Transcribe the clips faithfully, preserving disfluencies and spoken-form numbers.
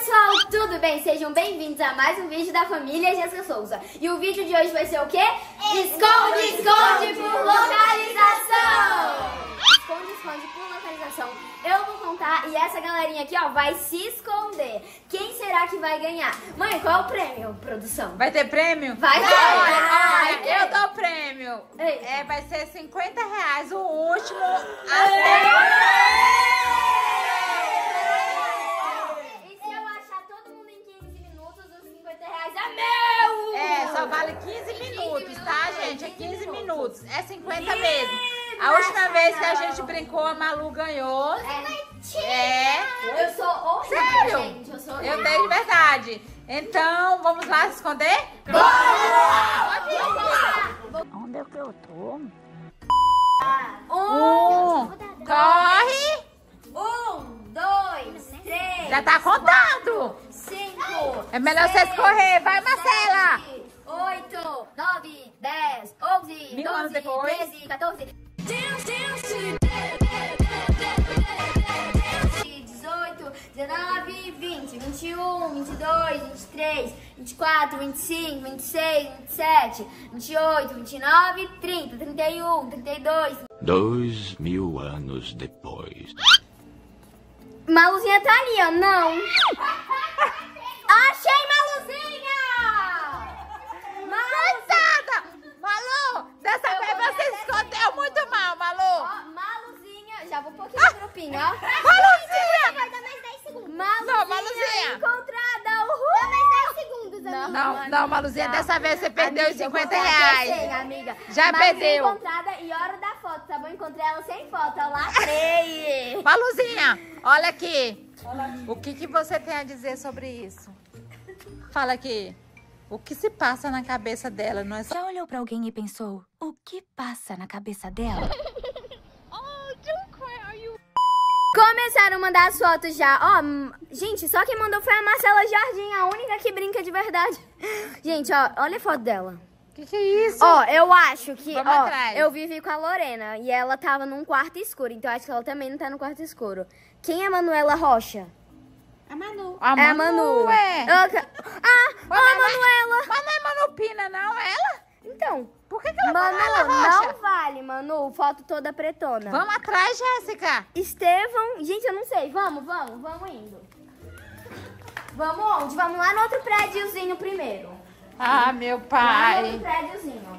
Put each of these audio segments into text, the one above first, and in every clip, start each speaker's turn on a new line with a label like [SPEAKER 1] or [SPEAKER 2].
[SPEAKER 1] pessoal, tudo bem? Sejam bem-vindos a mais um vídeo da família Jéssica Souza. E o vídeo de hoje vai ser o quê? Esconde, esconde por localização! Esconde, esconde por localização. Eu vou contar e essa galerinha aqui, ó, vai se esconder. Quem será que vai ganhar? Mãe, qual é o prêmio, produção?
[SPEAKER 2] Vai ter prêmio?
[SPEAKER 1] Vai ter!
[SPEAKER 2] Ai, ai, eu dou prêmio.
[SPEAKER 1] Ei.
[SPEAKER 2] É, vai ser cinquenta reais o último. É, só vale quinze minutos, tá, gente? É quinze minutos. É cinquenta mesmo. A última vez que a gente brincou, a Malu ganhou. É.
[SPEAKER 1] Eu sou horrível,
[SPEAKER 2] Sério?
[SPEAKER 1] gente. Eu sou
[SPEAKER 2] Eu dei de verdade. Então, vamos lá se esconder?
[SPEAKER 1] Bora!
[SPEAKER 2] Onde é que eu tô?
[SPEAKER 1] Um,
[SPEAKER 2] Corre!
[SPEAKER 1] um, dois, três.
[SPEAKER 2] Já tá contando.
[SPEAKER 1] Cinco.
[SPEAKER 2] É melhor
[SPEAKER 1] seis,
[SPEAKER 2] vocês correr. Vai, Marcela.
[SPEAKER 1] sete, oito, nove, dez, onze,
[SPEAKER 2] Mil anos
[SPEAKER 1] doze,
[SPEAKER 2] depois.
[SPEAKER 1] treze, quatorze. dezoito, dezenove, vinte, vinte e um, vinte e dois, vinte e três, vinte e quatro, vinte e cinco, vinte e seis, vinte e sete, vinte e oito, vinte e nove, trinta, trinta e um, trinta e dois.
[SPEAKER 3] Dois mil anos depois.
[SPEAKER 1] Maluzinha tá ali, ó. Não. Achei Maluzinha!
[SPEAKER 2] Coitada! Malu, dessa
[SPEAKER 1] Eu
[SPEAKER 2] vez
[SPEAKER 1] vou
[SPEAKER 2] você
[SPEAKER 1] ver
[SPEAKER 2] escondeu muito mal, Malu.
[SPEAKER 1] Ó, Maluzinha. Já vou um pouquinho no grupinho, ó.
[SPEAKER 2] Maluzinha!
[SPEAKER 1] Vai dar mais dez segundos.
[SPEAKER 2] Não,
[SPEAKER 1] Maluzinha,
[SPEAKER 2] Maluzinha.
[SPEAKER 1] encontrada. Uhul. Dá mais dez segundos, amiga.
[SPEAKER 2] Não, não, Maluzinha, dessa vez você perdeu os
[SPEAKER 1] Amiga, eu
[SPEAKER 2] cinquenta
[SPEAKER 1] vou
[SPEAKER 2] reais.
[SPEAKER 1] até cem, amiga.
[SPEAKER 2] Já
[SPEAKER 1] Maluzinha
[SPEAKER 2] perdeu.
[SPEAKER 1] encontrada e hora da foto, tá bom? Encontrei ela sem foto. Eu lacrei.
[SPEAKER 2] Maluzinha, olha aqui. O que, que você tem a dizer sobre isso? Fala aqui. O que se passa na cabeça dela? Não é só...
[SPEAKER 4] Já olhou pra alguém e pensou, o que passa na cabeça dela?
[SPEAKER 1] Começaram a mandar as fotos já. Ó, hum, gente, só quem mandou foi a Marcela Jardim, a única que brinca de verdade. Gente, ó, olha a foto dela.
[SPEAKER 2] O que, que é isso?
[SPEAKER 1] Ó, eu acho que,
[SPEAKER 2] Vamos
[SPEAKER 1] ó,
[SPEAKER 2] atrás.
[SPEAKER 1] eu vivi com a Lorena e ela tava num quarto escuro, então eu acho que ela também não tá no quarto escuro. Quem é a Manuela Rocha?
[SPEAKER 4] A Manu.
[SPEAKER 2] A
[SPEAKER 1] É a Manu.
[SPEAKER 2] é.
[SPEAKER 1] Ela ca- Ah, ó, a Manuela.
[SPEAKER 2] Mas não é Manu Pina, não, ela?
[SPEAKER 1] Então,
[SPEAKER 2] Por que, que ela é
[SPEAKER 1] Manu,
[SPEAKER 2] Manuela Rocha?
[SPEAKER 1] não vale, Manu, foto toda pretona.
[SPEAKER 2] Vamos atrás, Jéssica.
[SPEAKER 1] Estevão, gente, eu não sei, vamos, vamos, vamos indo. Vamos onde? Vamos lá no outro prédiozinho primeiro.
[SPEAKER 2] Ah, meu
[SPEAKER 1] Lá no
[SPEAKER 2] pai.
[SPEAKER 1] outro prédiozinho.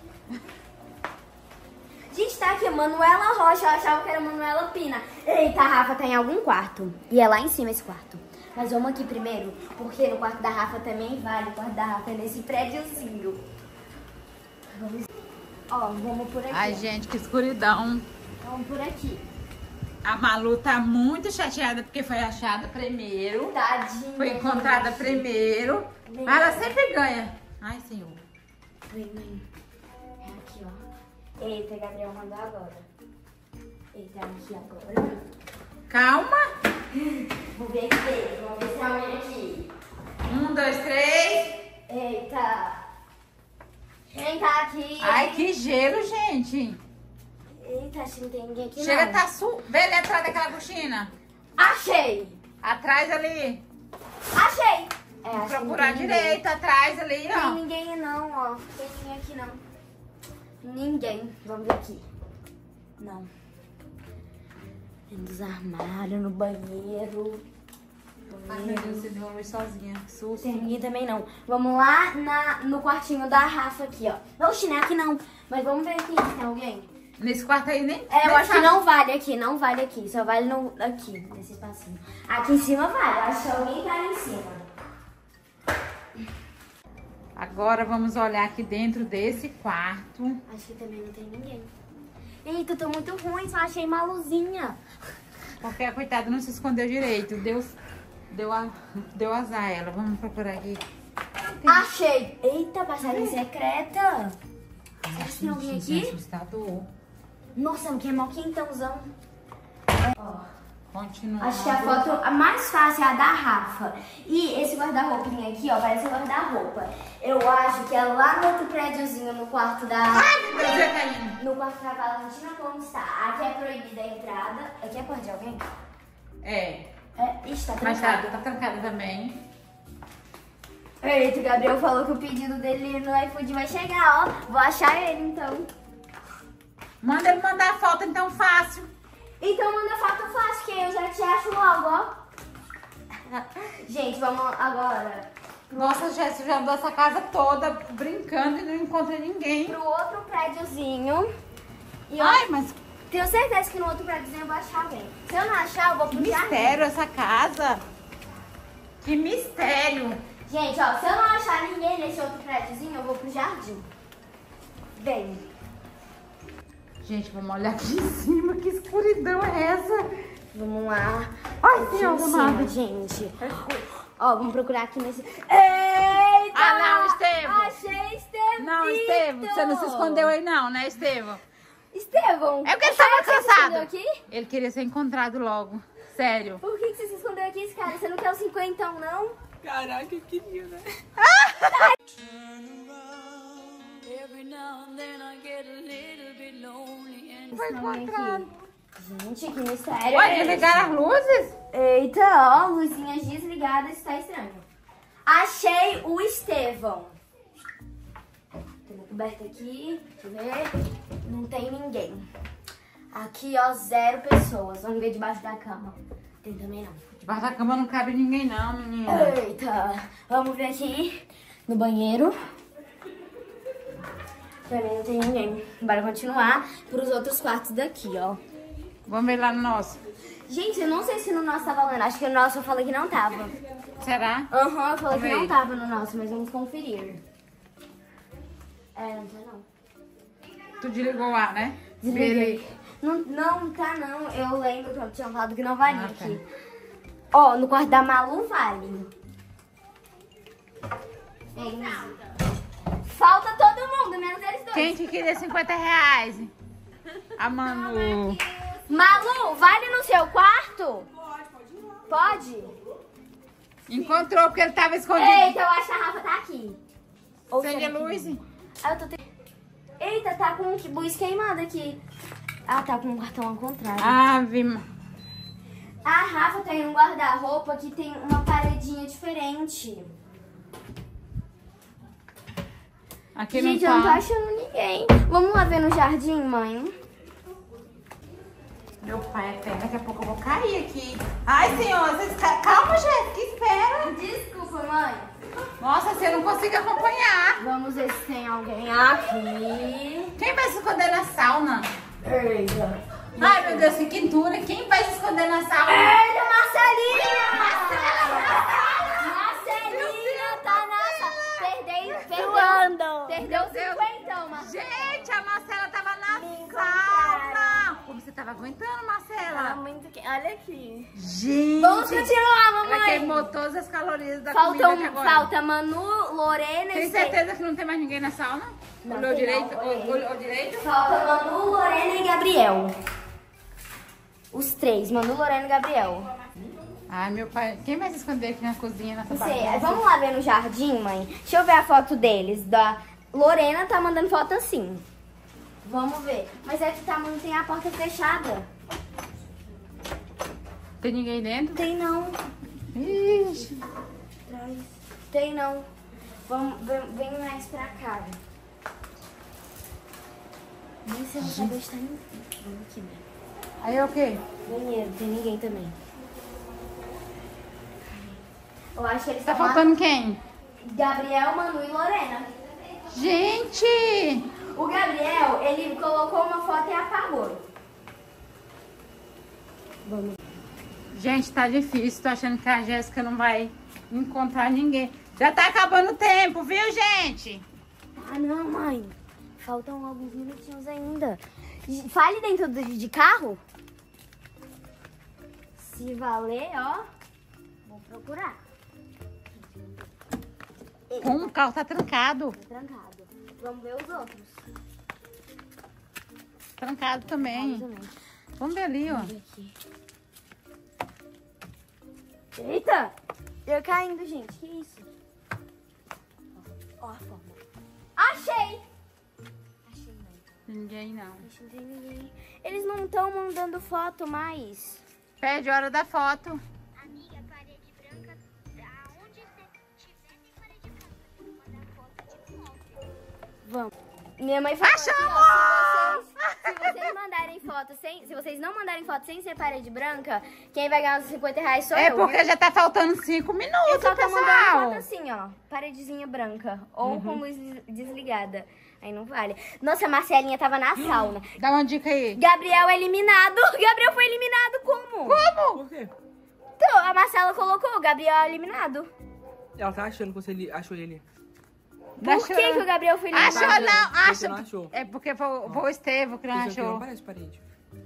[SPEAKER 1] Gente, tá aqui, Manuela Rocha, eu achava que era Manuela Pina. Eita, a Rafa tá em algum quarto. E é lá em cima esse quarto. Mas vamos aqui primeiro, porque no quarto da Rafa também vale. O quarto da Rafa é nesse prédiozinho. Vamos... Ó, vamos por aqui.
[SPEAKER 2] Ai, gente, que escuridão.
[SPEAKER 1] Vamos por aqui.
[SPEAKER 2] A Malu tá muito chateada porque foi achada primeiro.
[SPEAKER 1] Tadinha.
[SPEAKER 2] Foi encontrada
[SPEAKER 1] gente.
[SPEAKER 2] primeiro.
[SPEAKER 1] Vem.
[SPEAKER 2] Mas ela sempre ganha. Ai, senhor.
[SPEAKER 1] Vem, mãe. É aqui, ó. Eita, Gabriel mandou agora. Eita, aqui agora.
[SPEAKER 2] Calma.
[SPEAKER 1] Vou ver aqui. Vamos ver se é alguém aqui.
[SPEAKER 2] Um, dois, três.
[SPEAKER 1] Eita. Quem tá aqui?
[SPEAKER 2] Ai, que gelo, gente.
[SPEAKER 1] Eita, acho que não tem ninguém aqui,
[SPEAKER 2] Chega,
[SPEAKER 1] não.
[SPEAKER 2] tá su... Vê ali atrás daquela cortina.
[SPEAKER 1] Achei!
[SPEAKER 2] Atrás ali.
[SPEAKER 1] Achei! É, acho que não
[SPEAKER 2] Procurar
[SPEAKER 1] tem
[SPEAKER 2] direito, atrás ali,
[SPEAKER 1] Ninguém. Tem
[SPEAKER 2] ó.
[SPEAKER 1] ninguém não, ó. Tem ninguém aqui, não. Ninguém. Vamos ver aqui. Não. Dentro dos armários, no banheiro.
[SPEAKER 2] Ai, meu Deus, você deu uma luz sozinha. Que susto.
[SPEAKER 1] Tem ninguém também não. Vamos lá na, no quartinho da Rafa aqui, ó. Oxi, não é aqui não. Mas vamos ver aqui se tem alguém.
[SPEAKER 2] Nesse quarto aí nem...
[SPEAKER 1] É, eu
[SPEAKER 2] nem
[SPEAKER 1] acho que
[SPEAKER 2] sabe.
[SPEAKER 1] não vale aqui, não vale aqui. Só vale no, aqui, nesse espacinho. Aqui em cima vale. Eu acho que alguém tá ali em cima.
[SPEAKER 2] Agora vamos olhar aqui dentro desse quarto.
[SPEAKER 1] Acho que também não tem ninguém. Eita, eu tô muito ruim, só achei Maluzinha.
[SPEAKER 2] Porque a coitada não se escondeu direito. Deus deu, a, deu azar a ela. Vamos procurar aqui.
[SPEAKER 1] Achei! Eita, passagem secreta. Será que tem alguém
[SPEAKER 2] Gente,
[SPEAKER 1] aqui?
[SPEAKER 2] assustador.
[SPEAKER 1] Nossa, que é mó quentãozão. Ó,
[SPEAKER 2] Continua.
[SPEAKER 1] acho que a foto a mais fácil é a da Rafa. E esse guarda-roupinha aqui, ó, parece um guarda-roupa. Eu acho que é lá no outro prédiozinho, no quarto da...
[SPEAKER 2] Ai, meu Deus, caindo.
[SPEAKER 1] No quarto da Valentina como está. Aqui é proibida a entrada. Aqui é porta de alguém?
[SPEAKER 2] É.
[SPEAKER 1] É, ixi, tá
[SPEAKER 2] Mas
[SPEAKER 1] trancado.
[SPEAKER 2] tá, tá trancada também.
[SPEAKER 1] Eita, o Gabriel falou que o pedido dele no iFood vai chegar, ó. Vou achar ele, então.
[SPEAKER 2] Manda ele mandar a foto, então, fácil.
[SPEAKER 1] Então manda foto fácil, que eu já te acho logo, ó. Gente, vamos agora
[SPEAKER 2] Nossa, Jéssica já andou essa casa toda brincando e não encontra ninguém.
[SPEAKER 1] pro outro prédiozinho. E eu
[SPEAKER 2] Ai, mas
[SPEAKER 1] tenho certeza que no outro prédiozinho eu vou achar alguém. Se eu não achar, eu vou
[SPEAKER 2] que
[SPEAKER 1] pro jardim.
[SPEAKER 2] mistério essa casa. Que mistério.
[SPEAKER 1] Gente, ó, se eu não achar ninguém nesse outro prédiozinho, eu vou pro jardim. Vem.
[SPEAKER 2] Gente, vamos olhar aqui em cima. Que escuridão é essa?
[SPEAKER 1] Vamos lá.
[SPEAKER 2] Ai,
[SPEAKER 1] Aqui
[SPEAKER 2] Senhor
[SPEAKER 1] em cima,
[SPEAKER 2] amado.
[SPEAKER 1] gente. Ó, vamos procurar aqui nesse... Eita!
[SPEAKER 2] Ah, não, Estevão.
[SPEAKER 1] Achei Estevão.
[SPEAKER 2] Não, Estevão, você não se escondeu aí não, né, Estevão?
[SPEAKER 1] Estevão.
[SPEAKER 2] É porque ele
[SPEAKER 1] você
[SPEAKER 2] tava
[SPEAKER 1] que você se
[SPEAKER 2] cansado.
[SPEAKER 1] escondeu aqui?
[SPEAKER 2] Ele queria ser encontrado logo. Sério.
[SPEAKER 1] Por que, que você se escondeu aqui, cara? Você não quer o cinquentão, não?
[SPEAKER 5] Caraca, eu queria, né?
[SPEAKER 2] Foi encontrado.
[SPEAKER 1] Gente, que mistério.
[SPEAKER 2] Ué,
[SPEAKER 1] é esse?
[SPEAKER 2] desligaram as luzes?
[SPEAKER 1] Eita, ó, luzinhas desligadas, está estranho. Achei o Estevão. Tem uma coberta aqui, deixa eu ver. Não tem ninguém. Aqui, ó, zero pessoas. Vamos ver debaixo da cama. Tem também não.
[SPEAKER 2] Debaixo da cama não cabe ninguém não, menina.
[SPEAKER 1] Eita, vamos ver aqui no banheiro. Também não tem ninguém. Bora continuar para os outros quartos daqui, ó.
[SPEAKER 2] Vamos ver lá no nosso.
[SPEAKER 1] Gente, eu não sei se no nosso tava valendo. Acho que no nosso eu falei que não tava.
[SPEAKER 2] Será?
[SPEAKER 1] Aham, eu falei que
[SPEAKER 2] Vamos
[SPEAKER 1] não
[SPEAKER 2] ver.
[SPEAKER 1] tava no nosso, mas vamos conferir. É, não tá não.
[SPEAKER 2] Tu desligou lá, né?
[SPEAKER 1] Desliguei. Não, não tá não. Eu lembro que eu tinha falado que não valia
[SPEAKER 2] Ah, tá.
[SPEAKER 1] aqui. Ó, no quarto da Malu vale. É, falta todo mundo, menos eles dois.
[SPEAKER 2] Quem que queria cinquenta reais? A Manu.
[SPEAKER 1] Malu, vale no seu quarto? Pode, pode ir lá. Pode?
[SPEAKER 2] Encontrou porque ele tava escondido.
[SPEAKER 1] Eita, eu acho que a Rafa tá aqui. Ou
[SPEAKER 2] Acende a
[SPEAKER 1] será que
[SPEAKER 2] luz.
[SPEAKER 1] não? Ah, eu tô te... Eita, tá com luz queimada aqui. Ah, tá com um cartão ao contrário.
[SPEAKER 2] Ave. Ma-
[SPEAKER 1] A Rafa tem um guarda-roupa que tem uma paredinha diferente.
[SPEAKER 2] Aqui
[SPEAKER 1] Gente,
[SPEAKER 2] não
[SPEAKER 1] eu não tô
[SPEAKER 2] tá.
[SPEAKER 1] achando ninguém. Vamos lá ver no jardim, mãe?
[SPEAKER 2] Meu pai é pé, daqui a pouco eu vou cair aqui. Ai, senhor, vocês... ca- calma, Jéssica, espera.
[SPEAKER 1] Desculpa, mãe.
[SPEAKER 2] Nossa, você não consigo acompanhar.
[SPEAKER 1] Vamos ver se tem alguém aqui.
[SPEAKER 2] Quem vai se esconder na sauna?
[SPEAKER 1] Eita.
[SPEAKER 2] Ai, meu Deus, que quintura. Quem vai se esconder na sauna?
[SPEAKER 1] Eita, Marcelinha! Marcelinha tá nessa. Perdei, perdeu. Perdeu o cinquentão, Marcelinha.
[SPEAKER 2] Gente, a Marcela tava na sauna. Como você tava aguentando, Marcela?
[SPEAKER 1] Muito que... Olha aqui.
[SPEAKER 2] Gente.
[SPEAKER 1] Vamos continuar,
[SPEAKER 2] Ela
[SPEAKER 1] mamãe.
[SPEAKER 2] queimou todas as calorias da
[SPEAKER 1] Falta,
[SPEAKER 2] comida até
[SPEAKER 1] um,
[SPEAKER 2] agora.
[SPEAKER 1] falta Manu, Lorena
[SPEAKER 2] Tem
[SPEAKER 1] e
[SPEAKER 2] certeza que não tem mais ninguém na sauna?
[SPEAKER 1] Não,
[SPEAKER 2] Olhou
[SPEAKER 1] tem
[SPEAKER 2] direito?
[SPEAKER 1] não, olhei.
[SPEAKER 2] Olhou direito?
[SPEAKER 1] Falta Manu, Lorena e Gabriel. Os três, Manu, Lorena e Gabriel.
[SPEAKER 2] Ai, meu pai. Quem vai se esconder aqui na cozinha, nessa
[SPEAKER 1] Não sei,
[SPEAKER 2] bagunça?
[SPEAKER 1] vamos lá ver no jardim, mãe? Deixa eu ver a foto deles. Da Lorena tá mandando foto assim. Vamos ver. Mas é que tá, não tem a porta fechada.
[SPEAKER 2] Tem ninguém dentro?
[SPEAKER 1] Tem não.
[SPEAKER 2] Ixi.
[SPEAKER 1] Atrás. Tem não. Vamos, vem, vem mais pra cá. Nem sei se ela está em... Vamos aqui, né?
[SPEAKER 2] Aí é o quê?
[SPEAKER 1] Banheiro, tem ninguém também. Eu acho que eles
[SPEAKER 2] Tá
[SPEAKER 1] estão lá.
[SPEAKER 2] faltando quem?
[SPEAKER 1] Gabriel, Manu e Lorena.
[SPEAKER 2] Gente!
[SPEAKER 1] O Gabriel, ele colocou uma foto e apagou. Vamos.
[SPEAKER 2] Gente, tá difícil. Tô achando que a Jéssica não vai encontrar ninguém. Já tá acabando o tempo, viu, gente?
[SPEAKER 1] Ah, não, mãe. Faltam alguns minutinhos ainda. Fale dentro do, de carro. Se valer, ó. Vou procurar.
[SPEAKER 2] Como o carro tá trancado.
[SPEAKER 1] Tá trancado. Vamos ver os outros.
[SPEAKER 2] Trancado também.
[SPEAKER 1] Vamos também.
[SPEAKER 2] Vamos ver ali, ó.
[SPEAKER 1] Vamos ver aqui. Eita! Eu caindo, gente. Que isso? Ó a forma. Achei! Achei não.
[SPEAKER 2] Ninguém não.
[SPEAKER 1] Gente, não tem ninguém. Eles não estão mandando foto mais.
[SPEAKER 2] Perde a hora da foto.
[SPEAKER 1] Minha mãe falou assim,
[SPEAKER 2] Achamos!
[SPEAKER 1] ó, se, vocês, se vocês mandarem foto sem... Se vocês não mandarem foto sem ser parede branca, quem vai ganhar os cinquenta reais sou
[SPEAKER 2] É
[SPEAKER 1] eu,
[SPEAKER 2] porque
[SPEAKER 1] viu?
[SPEAKER 2] já tá faltando cinco
[SPEAKER 1] Eu
[SPEAKER 2] minutos,
[SPEAKER 1] só tô mandando
[SPEAKER 2] pessoal.
[SPEAKER 1] foto assim, ó. Paredezinha branca. Ou
[SPEAKER 2] Uhum.
[SPEAKER 1] com luz des- desligada. Aí não vale. Nossa, a Marcelinha tava na sauna.
[SPEAKER 2] Dá uma dica aí.
[SPEAKER 1] Gabriel eliminado. Gabriel foi eliminado como?
[SPEAKER 2] Como?
[SPEAKER 5] Por quê?
[SPEAKER 1] Então, a Marcela colocou, Gabriel eliminado.
[SPEAKER 5] Ela tá achando que você li- achou ele.
[SPEAKER 1] Por
[SPEAKER 2] Achou-
[SPEAKER 1] que, que o Gabriel foi eliminado?
[SPEAKER 2] Achou não,
[SPEAKER 5] Você
[SPEAKER 2] acha.
[SPEAKER 5] não achou.
[SPEAKER 2] É porque foi, foi o Estevo que não
[SPEAKER 5] Esse aqui não
[SPEAKER 2] achou.
[SPEAKER 5] parece parede.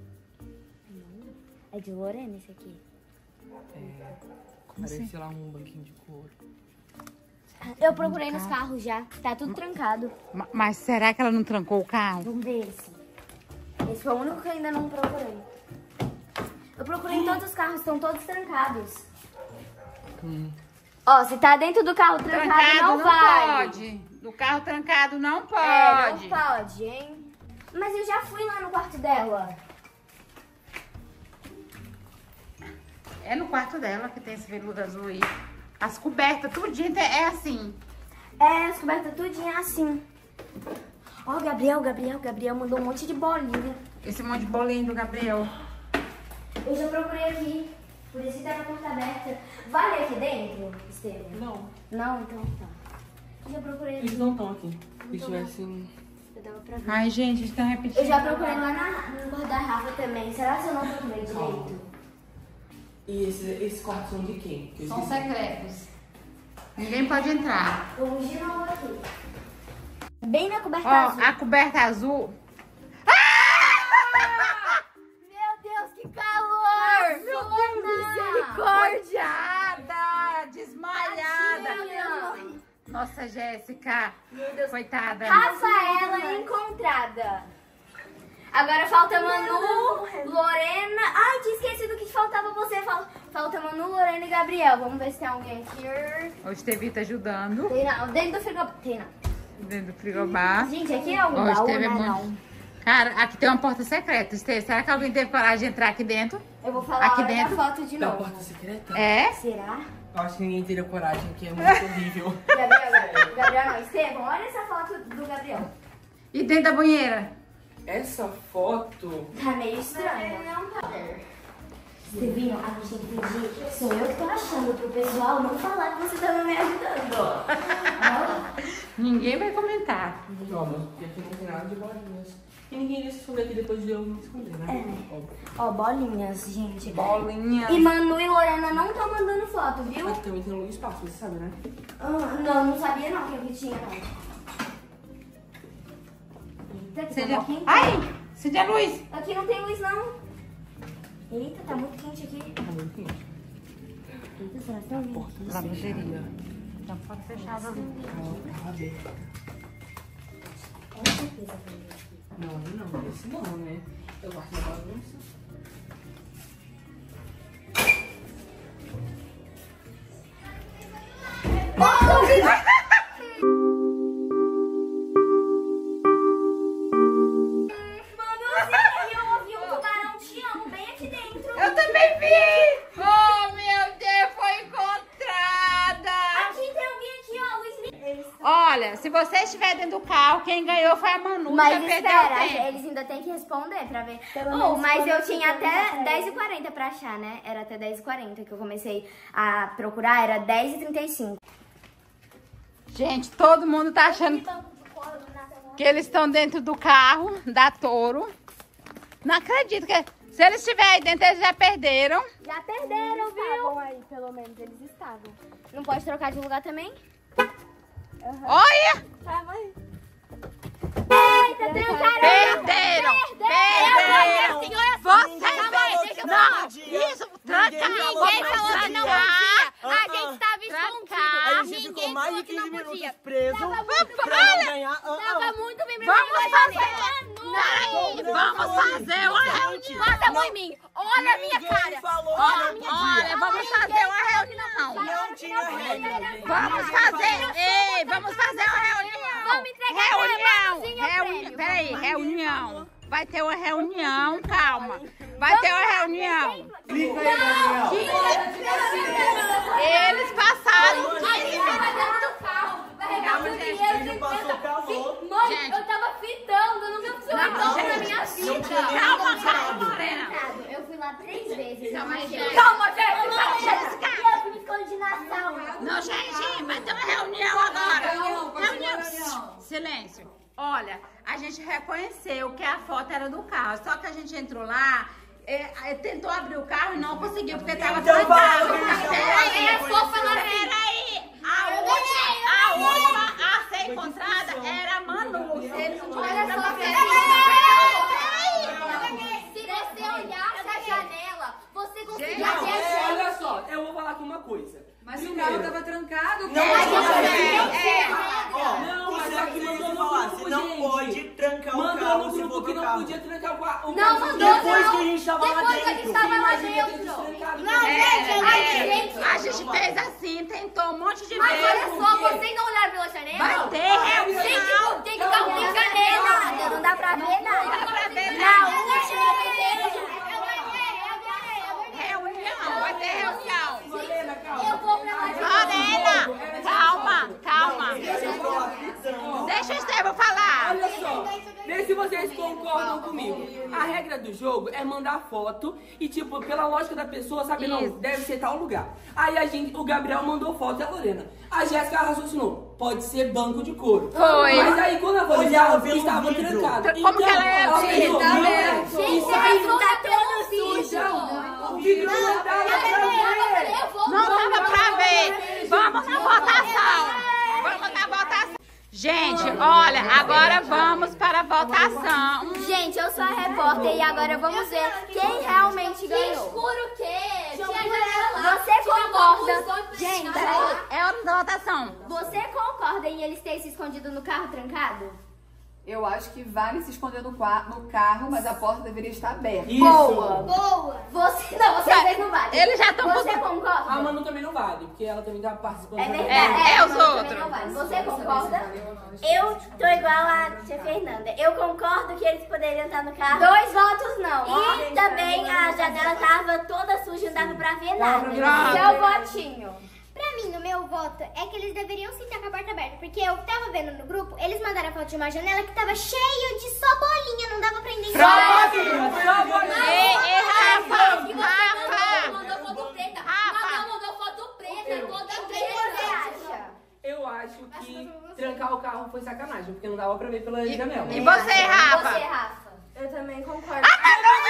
[SPEAKER 1] É de Lorena esse aqui.
[SPEAKER 5] É, parece, sei lá, um banquinho de couro.
[SPEAKER 1] Eu procurei nos carros já. Tá tudo trancado.
[SPEAKER 2] Ma- Mas será que ela não trancou o carro?
[SPEAKER 1] Vamos ver esse. Esse foi o único que eu ainda não procurei. Eu procurei em todos os carros, estão todos trancados.
[SPEAKER 5] Hum.
[SPEAKER 1] Ó, se tá dentro do carro trancado,
[SPEAKER 2] Trancado
[SPEAKER 1] não,
[SPEAKER 2] não
[SPEAKER 1] vale.
[SPEAKER 2] pode. Do carro trancado não
[SPEAKER 1] É,
[SPEAKER 2] pode.
[SPEAKER 1] não pode, hein? Mas eu já fui lá no quarto dela.
[SPEAKER 2] É no quarto dela que tem esse veludo azul aí. As cobertas, tudinho é assim.
[SPEAKER 1] É, as cobertas tudinho assim. Ó, Gabriel, Gabriel, Gabriel mandou um monte de bolinha.
[SPEAKER 2] Esse monte de bolinho do Gabriel.
[SPEAKER 1] Eu já procurei aqui. Por isso que tá na porta aberta. Vale aqui dentro, Estevam?
[SPEAKER 5] Não,
[SPEAKER 1] Não, então tá. Eu já procurei aqui.
[SPEAKER 5] eles não estão aqui. Se tivesse um...
[SPEAKER 1] Eu dava pra ver.
[SPEAKER 2] Ai, gente, estão repetindo.
[SPEAKER 1] Eu já procurei lá na, no quarto da Rafa também. Será que eu não procurei direito?
[SPEAKER 5] E esses, esses quartos são de quem? Que eu
[SPEAKER 2] São
[SPEAKER 5] esqueci.
[SPEAKER 2] secretos. Ninguém pode entrar.
[SPEAKER 1] Vamos de novo aqui. Bem na coberta
[SPEAKER 2] Ó,
[SPEAKER 1] azul.
[SPEAKER 2] a coberta azul.
[SPEAKER 1] Meu Deus, que calor!
[SPEAKER 2] Meu Deus, misericórdia! Desmaiada.
[SPEAKER 1] Tadinha.
[SPEAKER 2] Nossa, Jéssica.
[SPEAKER 1] Meu Deus.
[SPEAKER 2] Coitada.
[SPEAKER 1] Rafaela encontrada. Agora falta Manu, Lorena. Ai, tinha esquecido que faltava você. Fal- Falta Manu, Lorena e Gabriel. Vamos ver se tem alguém aqui.
[SPEAKER 2] O Estevi tá ajudando.
[SPEAKER 1] Tem não. Dentro do frigobar. Tem não.
[SPEAKER 2] Dentro do frigobar.
[SPEAKER 1] Gente, aqui é um
[SPEAKER 2] Ó, o
[SPEAKER 1] baú,
[SPEAKER 2] Estevi é
[SPEAKER 1] né?
[SPEAKER 2] muito...
[SPEAKER 1] Não.
[SPEAKER 2] Cara, aqui tem uma porta secreta, Estevi. Será que alguém teve coragem de entrar aqui dentro?
[SPEAKER 1] Eu vou falar
[SPEAKER 2] Aqui
[SPEAKER 1] a hora
[SPEAKER 2] dentro?
[SPEAKER 1] da foto de
[SPEAKER 5] Da
[SPEAKER 1] novo.
[SPEAKER 5] porta secreta?
[SPEAKER 2] É?
[SPEAKER 1] Será?
[SPEAKER 5] Eu acho que ninguém teria coragem, que é muito horrível.
[SPEAKER 1] Gabriel, Gabriel, Gabriel não. Estevam, olha essa foto do Gabriel.
[SPEAKER 2] E dentro da banheira?
[SPEAKER 5] Essa foto...
[SPEAKER 1] Tá meio estranho. Estevinho, a gente tem que pedir. Sou eu que tô achando pro pessoal não falar que você tava me ajudando.
[SPEAKER 2] Ninguém vai comentar.
[SPEAKER 5] Ó, mas porque aqui não tem nada de bolinhas. E ninguém iria se esconder aqui depois de eu me esconder, né? Ó,
[SPEAKER 1] Ó, bolinhas, gente.
[SPEAKER 2] Bolinha.
[SPEAKER 1] E Manu e Lorena não estão mandando foto, viu?
[SPEAKER 5] aqui também tem um espaço, você sabe, né?
[SPEAKER 1] Ah, não, não sabia não que aqui tinha, não. Eita, que
[SPEAKER 2] Acende
[SPEAKER 1] tá
[SPEAKER 2] a...
[SPEAKER 1] quente.
[SPEAKER 2] Ai! Acende a luz!
[SPEAKER 1] Aqui não tem luz, não. Eita, tá muito quente aqui.
[SPEAKER 5] Tá muito quente.
[SPEAKER 1] Eita, será que tá ouvindo?
[SPEAKER 2] Lavanderia. Então pode fechar a luz.
[SPEAKER 5] Tá aberta.
[SPEAKER 1] Com certeza tem luz aqui.
[SPEAKER 5] Não, não, esse não, né? Eu gosto da bagunça.
[SPEAKER 1] Manu, eu ouvi um tubarão te amo bem aqui dentro.
[SPEAKER 2] Eu também vi! Oh, meu Deus, foi encontrada!
[SPEAKER 1] Aqui tem alguém aqui, ó, Luiz. Eles...
[SPEAKER 2] Olha, se você estiver dentro do carro, quem ganhou foi a Manu.
[SPEAKER 1] Mas
[SPEAKER 2] já perdeu
[SPEAKER 1] espera,
[SPEAKER 2] tempo.
[SPEAKER 1] eles ainda têm que responder pra ver.
[SPEAKER 6] Pelo
[SPEAKER 1] Oh,
[SPEAKER 6] menos
[SPEAKER 1] mas
[SPEAKER 6] quando
[SPEAKER 1] eu
[SPEAKER 6] você
[SPEAKER 1] tinha
[SPEAKER 6] for
[SPEAKER 1] até
[SPEAKER 6] na
[SPEAKER 1] dez e quarenta pra achar, né? Era até dez e quarenta que eu comecei a procurar, era dez e trinta e cinco.
[SPEAKER 2] Gente, todo mundo tá achando que eles estão dentro do carro da Toro. Não acredito que... Se eles estiverem aí dentro, eles já perderam.
[SPEAKER 1] Já perderam, viu?
[SPEAKER 6] Estavam aí, pelo menos eles estavam.
[SPEAKER 1] Não pode trocar de lugar também?
[SPEAKER 2] Olha!
[SPEAKER 6] Tava aí.
[SPEAKER 1] Eita, trancaram!
[SPEAKER 2] Perderam! Perderam!
[SPEAKER 1] Senhora,
[SPEAKER 2] Vocês não! Isso! Trancar!
[SPEAKER 1] Ninguém falou que não podia! A gente tava escondido!
[SPEAKER 7] A gente ficou
[SPEAKER 1] Ninguém
[SPEAKER 7] mais
[SPEAKER 1] falou
[SPEAKER 7] de
[SPEAKER 1] que não
[SPEAKER 7] quinze
[SPEAKER 1] podia!
[SPEAKER 7] minutos preso
[SPEAKER 1] Tava
[SPEAKER 7] pra
[SPEAKER 1] muito
[SPEAKER 7] não ganhar. Ah,
[SPEAKER 1] Tava
[SPEAKER 7] ah.
[SPEAKER 1] muito bem
[SPEAKER 2] Vamos fazer!
[SPEAKER 1] Peraí,
[SPEAKER 2] Vamos fazer uma reunião!
[SPEAKER 1] Bota a mão em mim! Olha a minha
[SPEAKER 7] Ninguém
[SPEAKER 1] cara!
[SPEAKER 7] falou
[SPEAKER 2] Olha,
[SPEAKER 7] que não podia.
[SPEAKER 2] olha, vamos fazer uma reunião!
[SPEAKER 7] Não tinha regra, gente.
[SPEAKER 2] Vamos fazer! Ei, vamos fazer uma reunião!
[SPEAKER 1] Vamos entregar
[SPEAKER 2] Reunião!
[SPEAKER 1] pra Manuzinha o
[SPEAKER 2] Reunião!
[SPEAKER 1] prêmio.
[SPEAKER 2] Peraí, reunião! Vai ter uma reunião, calma! Vai ter uma reunião!
[SPEAKER 7] Explica aí, Gabriel.
[SPEAKER 2] Eles passaram!
[SPEAKER 1] Aí você vai dentro do carro, vai regar o
[SPEAKER 7] Ele
[SPEAKER 1] dinheiro,
[SPEAKER 7] passou calor.
[SPEAKER 1] Mãe,
[SPEAKER 2] Gente.
[SPEAKER 1] eu tava
[SPEAKER 2] silêncio. Olha, a gente reconheceu que a foto era do carro, só que a gente entrou lá, é, é, tentou abrir o carro e não conseguiu, porque tava
[SPEAKER 7] Então
[SPEAKER 2] trancado.
[SPEAKER 7] fala, Luísa,
[SPEAKER 2] Peraí,
[SPEAKER 7] fala,
[SPEAKER 2] eu vou falar, peraí. A última, a última a ser encontrada era a Manu. Eles não
[SPEAKER 1] Olha
[SPEAKER 2] tiveram
[SPEAKER 1] só,
[SPEAKER 2] pra
[SPEAKER 1] se você olhasse a janela, você conseguia
[SPEAKER 5] Não,
[SPEAKER 1] ver a
[SPEAKER 5] é,
[SPEAKER 1] janela.
[SPEAKER 5] olha só, eu vou falar aqui uma coisa.
[SPEAKER 8] Mas o
[SPEAKER 5] Primeiro,
[SPEAKER 8] carro tava trancado.
[SPEAKER 7] Não,
[SPEAKER 8] cara.
[SPEAKER 7] Ó,
[SPEAKER 5] Não, mas
[SPEAKER 7] você
[SPEAKER 5] aqui
[SPEAKER 7] aqui
[SPEAKER 5] mandou no
[SPEAKER 7] falar,
[SPEAKER 5] grupo,
[SPEAKER 7] você não
[SPEAKER 5] gente.
[SPEAKER 7] pode trancar o
[SPEAKER 5] mandou
[SPEAKER 7] carro
[SPEAKER 5] no
[SPEAKER 7] se for
[SPEAKER 5] grupo que
[SPEAKER 7] pro
[SPEAKER 5] não
[SPEAKER 7] carro.
[SPEAKER 5] podia trancar o carro. o
[SPEAKER 1] Não,
[SPEAKER 5] carro.
[SPEAKER 1] mandou
[SPEAKER 7] Depois
[SPEAKER 1] não.
[SPEAKER 7] que a gente tava lá
[SPEAKER 1] Depois que a gente
[SPEAKER 7] dentro.
[SPEAKER 1] tava lá
[SPEAKER 5] Imagina ter
[SPEAKER 1] dentro.
[SPEAKER 5] destrancado.
[SPEAKER 1] Não,
[SPEAKER 2] É,
[SPEAKER 1] gente,
[SPEAKER 2] é,
[SPEAKER 1] ai,
[SPEAKER 2] é.
[SPEAKER 1] gente.
[SPEAKER 2] A gente fez assim, tentou um monte de
[SPEAKER 1] Mas
[SPEAKER 2] vezes.
[SPEAKER 1] olha só, vocês não olharam pela janela?
[SPEAKER 2] Vai ter
[SPEAKER 1] Tem
[SPEAKER 2] reunião.
[SPEAKER 1] que, tem que dar um tem janela. Não dá pra ver nada.
[SPEAKER 2] Não dá pra ver
[SPEAKER 1] Na
[SPEAKER 2] nada.
[SPEAKER 1] última vez.
[SPEAKER 2] Reunião, vai ter reunião.
[SPEAKER 5] Lorena, calma.
[SPEAKER 1] Eu vou pra lá de
[SPEAKER 2] Lorena, calma, calma. Deixa o Estevam falar.
[SPEAKER 5] Olha só, vê se vocês concordam comigo. A regra do jogo é mandar foto e, tipo, pela lógica da pessoa, sabe, não,
[SPEAKER 2] Isso.
[SPEAKER 5] deve ser tal lugar. Aí a gente, o Gabriel mandou foto e a Lorena. A Jéssica raciocinou, pode ser banco de couro.
[SPEAKER 2] Foi.
[SPEAKER 5] Mas aí quando ela foi
[SPEAKER 7] Olhava
[SPEAKER 5] olhar,
[SPEAKER 7] pelo
[SPEAKER 5] estava
[SPEAKER 7] vidro.
[SPEAKER 5] trancado.
[SPEAKER 2] Como que ela é?
[SPEAKER 5] pensou,
[SPEAKER 8] Tá
[SPEAKER 5] não é?
[SPEAKER 8] vendo?
[SPEAKER 1] Gente,
[SPEAKER 5] Isso
[SPEAKER 1] esse
[SPEAKER 5] aí
[SPEAKER 1] vidro tá todo sujo.
[SPEAKER 5] o vidro não dá pra ver.
[SPEAKER 1] Eu vou
[SPEAKER 2] Não dava pra ver. Vamos na votação. Vamos na votação. Gente, olha, agora vamos para a votação.
[SPEAKER 1] Gente, eu sou a repórter e agora vamos ver quem realmente ganhou.
[SPEAKER 9] Escuro o quê? Tinha janela lá.
[SPEAKER 1] Você concorda? Gente, peraí.
[SPEAKER 2] É hora da votação.
[SPEAKER 1] Você concorda em eles terem se escondido no carro trancado?
[SPEAKER 8] Eu acho que vale se esconder no, qua- no carro, mas a porta deveria estar aberta.
[SPEAKER 5] Isso.
[SPEAKER 1] Boa! Você, não, vocês dois não valem.
[SPEAKER 2] Eles já estão
[SPEAKER 1] Você
[SPEAKER 5] A
[SPEAKER 1] concorda?
[SPEAKER 5] Manu também não vale, porque ela também tá participando.
[SPEAKER 1] É
[SPEAKER 5] também.
[SPEAKER 1] verdade.
[SPEAKER 2] É, é os
[SPEAKER 1] mas também
[SPEAKER 2] outros.
[SPEAKER 1] não vale. Você concorda? Eu tô igual a tia Fernanda. Eu concordo que eles poderiam estar no carro. Dois votos não. E também a janela tava toda suja, não dava pra ver nada.
[SPEAKER 2] Pronto.
[SPEAKER 1] Seu votinho.
[SPEAKER 9] Pra mim, o meu voto é que eles deveriam sim estar com a porta aberta. Porque eu tava vendo no grupo, eles mandaram a foto de uma janela que tava cheia de só bolinha, não dava pra identificar.
[SPEAKER 2] Ei, ei, Rafa,
[SPEAKER 9] E você
[SPEAKER 2] Rafa.
[SPEAKER 9] mandou foto preta.
[SPEAKER 2] Rafa.
[SPEAKER 9] Não, mandou foto preta,
[SPEAKER 5] Eu.
[SPEAKER 9] toda
[SPEAKER 1] O que
[SPEAKER 9] preta.
[SPEAKER 1] você acha?
[SPEAKER 5] Eu acho que trancar o carro foi sacanagem, porque não dava pra ver pela janela.
[SPEAKER 2] E você, Rafa?
[SPEAKER 1] Você, Rafa.
[SPEAKER 6] Eu também concordo.
[SPEAKER 2] A Manu